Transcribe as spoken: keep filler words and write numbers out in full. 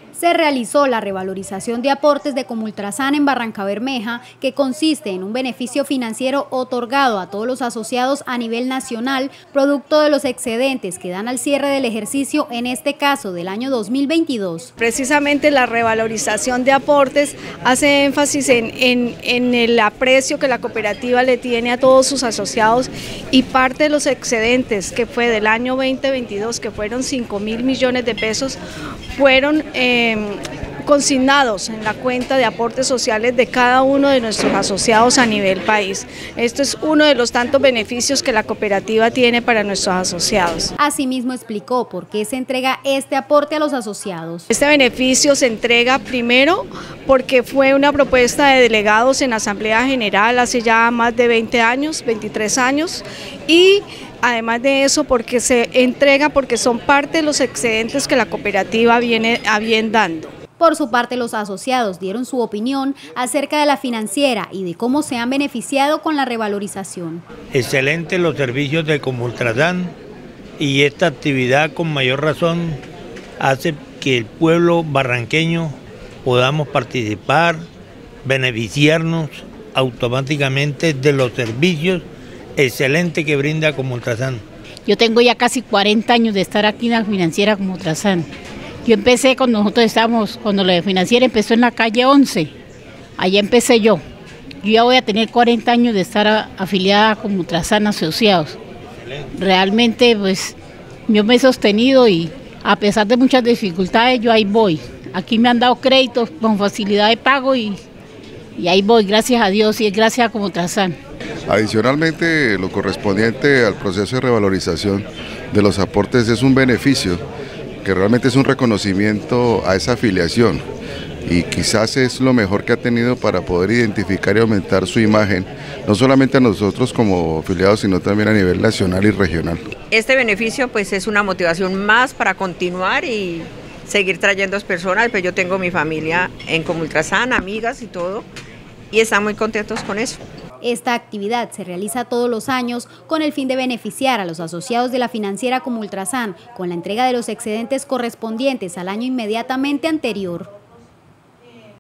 Se realizó la revalorización de aportes de Comultrasan en Barrancabermeja, que consiste en un beneficio financiero otorgado a todos los asociados a nivel nacional, producto de los excedentes que dan al cierre del ejercicio, en este caso del año dos mil veintidós. Precisamente la revalorización de aportes hace énfasis en, en, en el aprecio que la cooperativa le tiene a todos sus asociados, y parte de los excedentes que fue del año veinte veintidós, que fueron cinco mil millones de pesos, fueron eh, consignados en la cuenta de aportes sociales de cada uno de nuestros asociados a nivel país. Esto es uno de los tantos beneficios que la cooperativa tiene para nuestros asociados. Asimismo explicó por qué se entrega este aporte a los asociados. Este beneficio se entrega primero porque fue una propuesta de delegados en Asamblea General hace ya más de veinte años, veintitrés años, y además de eso porque se entrega porque son parte de los excedentes que la cooperativa viene a bien dando. Por su parte, los asociados dieron su opinión acerca de la financiera y de cómo se han beneficiado con la revalorización. Excelentes los servicios de Comultrasan, y esta actividad con mayor razón hace que el pueblo barranqueño podamos participar, beneficiarnos automáticamente de los servicios excelentes que brinda Comultrasan. Yo tengo ya casi cuarenta años de estar aquí en la financiera Comultrasan. Yo empecé cuando nosotros estábamos, cuando la financiera empezó en la calle once, allá empecé yo. Yo ya voy a tener cuarenta años de estar a, afiliada a Comultrasan Asociados. Realmente pues yo me he sostenido y a pesar de muchas dificultades yo ahí voy. Aquí me han dado créditos con facilidad de pago y, y ahí voy, gracias a Dios, y es gracias a Comultrasan. Adicionalmente, lo correspondiente al proceso de revalorización de los aportes es un beneficio que realmente es un reconocimiento a esa afiliación, y quizás es lo mejor que ha tenido para poder identificar y aumentar su imagen, no solamente a nosotros como afiliados, sino también a nivel nacional y regional. Este beneficio pues es una motivación más para continuar y seguir trayendo personas, pues yo tengo mi familia en Comultrasan, amigas y todo, y están muy contentos con eso. Esta actividad se realiza todos los años con el fin de beneficiar a los asociados de la financiera Comultrasan con la entrega de los excedentes correspondientes al año inmediatamente anterior.